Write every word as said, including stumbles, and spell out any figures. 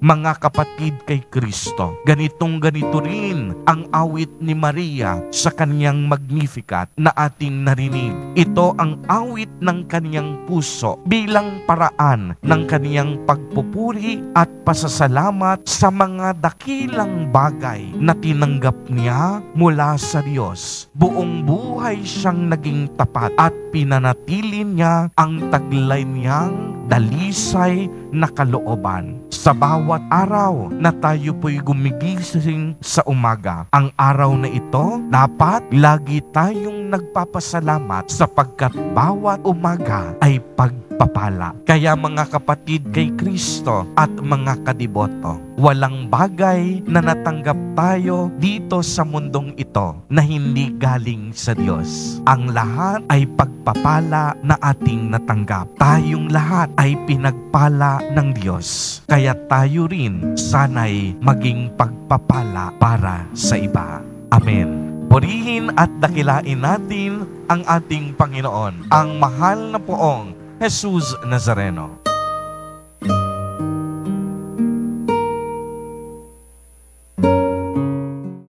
mga kapatid kay Kristo. Ganitong ganito rin ang awit ni Maria sa kaniyang Magnificat na ating narinig. Ito ang awit ng kaniyang puso bilang paraan ng kaniyang pagpupuri at pasasalamat sa mga dakilang bagay na tinanggap niya mula sa Diyos. Buong buhay siyang naging tapat at pinanatili niya ang taglay niyang dalisay na kalooban. Sa bawat araw na tayo po'y gumigising sa umaga, ang araw na ito, dapat lagi tayong nagpapasalamat sapagkat bawat umaga ay pagpapala. Kaya mga kapatid kay Kristo at mga kadiboto, walang bagay na natanggap tayo dito sa mundong ito na hindi galing sa Diyos. Ang lahat ay pagpapala na ating natanggap. Tayong lahat ay pinagpala ng Diyos. Kaya tayo rin sana'y maging pagpapala para sa iba. Amen. Purihin at dakilain natin ang ating Panginoon, ang mahal na poong Jesus Nazareno.